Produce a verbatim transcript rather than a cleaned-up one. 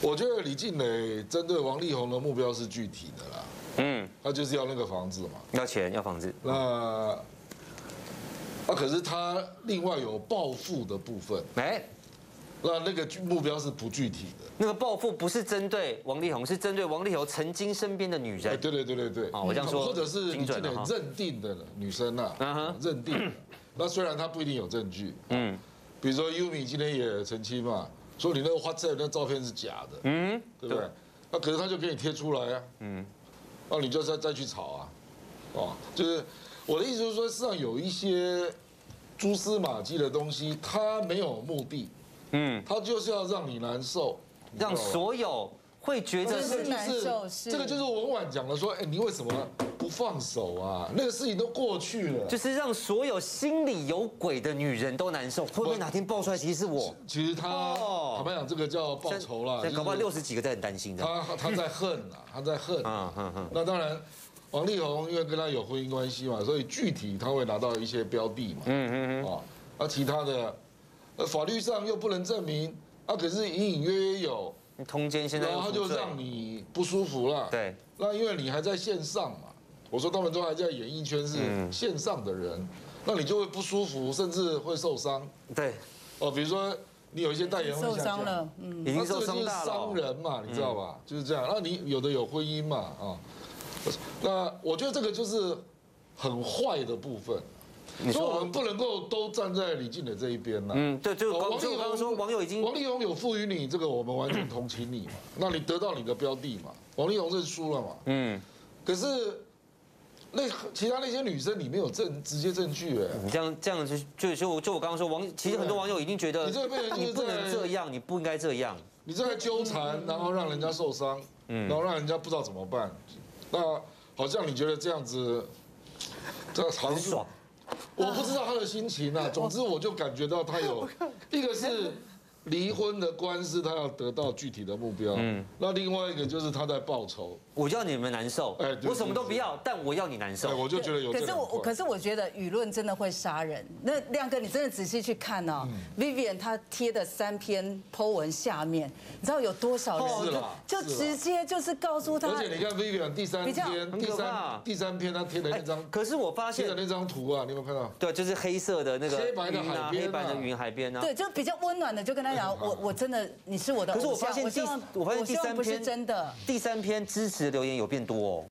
我觉得李静蕾针对王力宏的目标是具体的啦，嗯，他就是要那个房子嘛， 要钱要房子。 那啊，可是他另外有报复的部分， 哎， 那那个目标是不具体的。 那个报复不是针对王力宏，是针对王力宏曾经身边的女人。 哎，对对对对对。 哦，我这样说， 或者是李静蕾认定的女生呐，认定的。那虽然他不一定有证据，嗯，比如说 Yumi 今天也澄清嘛。说你那个 WhatsApp 那照片是假的，嗯，对不对？那可是他就给你贴出来啊，嗯，那你就再再去炒啊，哦，就是我的意思就是说，事实上有一些蛛丝马迹的东西，它没有目的，嗯，它就是要让你难受， 让所有会觉得是难受，是这个就是文婉讲的说，哎，你为什么不放手啊？那个事情都过去了， 就是让所有心里有鬼的女人都难受。会不会哪天爆出来其实是我？ 其实他坦白讲，这个叫报仇啦。 现在搞不好六十几个在很担心的。 他他在恨啊，他在恨。嗯嗯嗯。那当然，王力宏因为跟他有婚姻关系嘛，所以具体他会拿到一些标的嘛。嗯嗯嗯。啊，那其他的，呃，法律上又不能证明，啊，可是隐隐约约有。 通奸现在。 然后他就让你不舒服了。 对。 那因为你还在线上嘛。我说他们都还在演艺圈是线上的人，那你就会不舒服，甚至会受伤。 对， 哦，比如说你有一些代言会受伤了，嗯， 已经受伤大了。 伤人嘛，你知道吧？就是这样。那你有的有婚姻嘛，啊，那我觉得这个就是很坏的部分。所以我们不能够都站在李静蕾这一边呐。嗯， 对，就王力宏说网友已经王力宏有赋予你这个，我们完全同情你嘛。那你得到你的标的嘛，王力宏认输了嘛。嗯，可是。那其他那些女生，你没有证直接证据哎， 你这样这样就就就就我刚刚说网，其实很多网友已经觉得你这个你不能这样，你不应该这样， 你在纠缠，然后让人家受伤，嗯，然后让人家不知道怎么办，那好像你觉得这样子，这很爽， 我不知道他的心情啊，总之我就感觉到他有一个是。离婚的官司，他要得到具体的目标。嗯，那另外一个就是他在报仇。 我要你们难受，哎，我什么都不要，但我要你难受。 我就觉得有。 可是我，可是我觉得舆论真的会杀人。那亮哥，你真的仔细去看哦 ，Vivian 他贴的三篇 po 文下面，你知道有多少人就直接就是告诉他。 而且你看 Vivian 第三篇、第三第三篇他贴的那张， 可是我发现贴的那张图啊，你有没有看到？ 对，就是黑色的那个黑白的海边， 黑白的云海边啊。 对，就比较温暖的，就跟他。我我真的你是我的偶像， 可是我发现第我发现第三篇不是真的， 第三篇支持的留言有变多哦。